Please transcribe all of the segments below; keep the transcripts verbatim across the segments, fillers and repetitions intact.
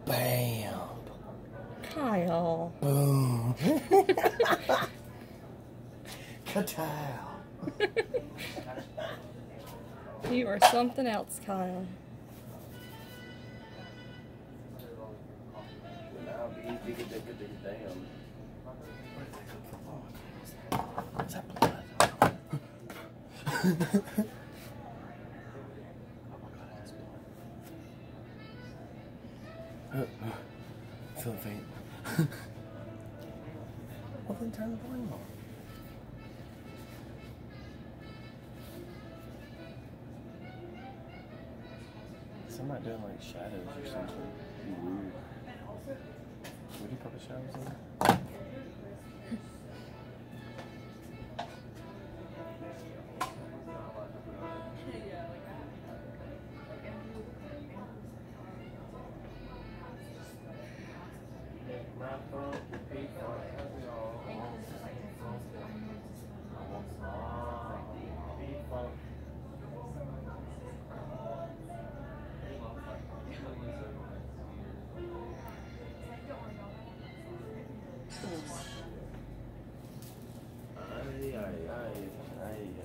Bam. Kyle. Boom. Ka-tow. You are something else, Kyle. What's that blood? Uh, uh, feel faint. Well, then turn the volume on. Somebody doing like shadows or something. It'd be weird. Would you put the shadows in? Ay, ay, ay, ay, ay.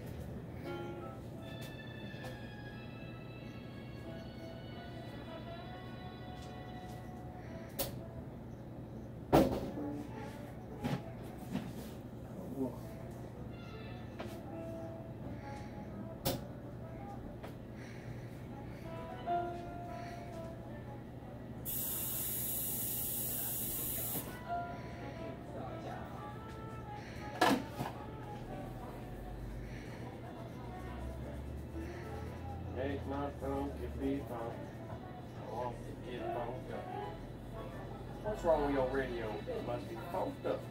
Make my funky beat funk. I want to get funked up. What's wrong with your radio? It must be funked up.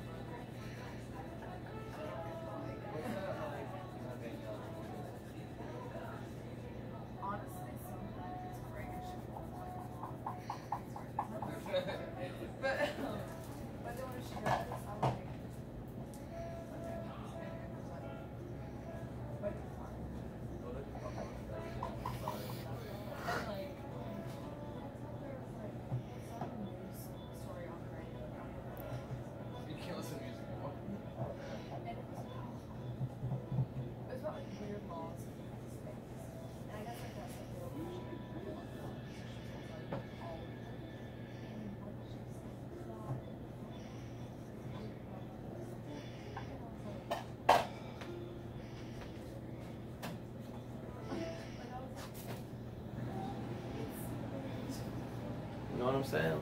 You know what I'm saying?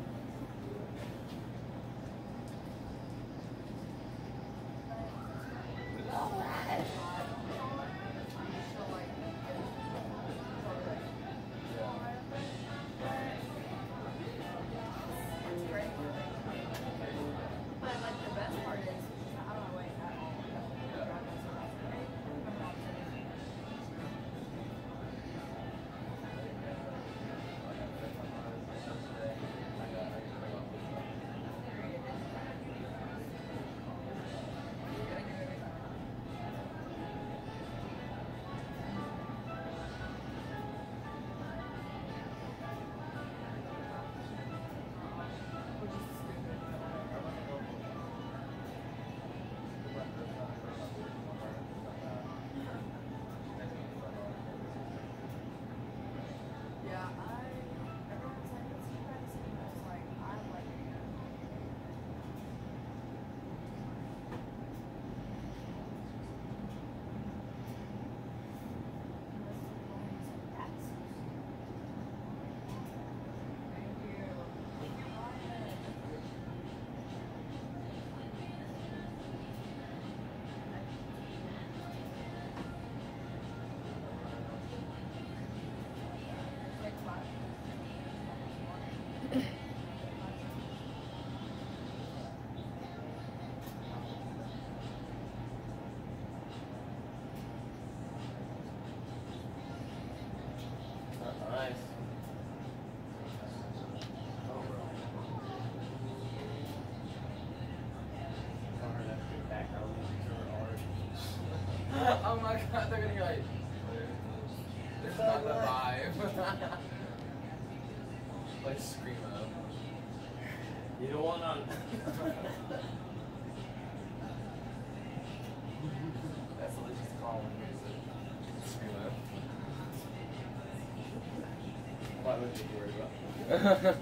Oh my god, they're gonna go like, this is not the vibe. Like screamo. You don't want to. That's what they just call when it's screamo. Why would you worry about it?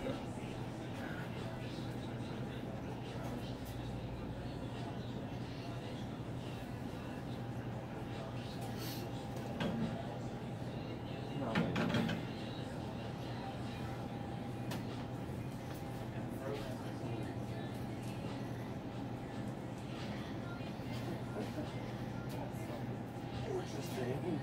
Interesting.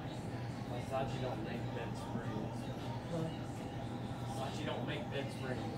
Sachi don't make bed springs. Sachi don't make bed springs.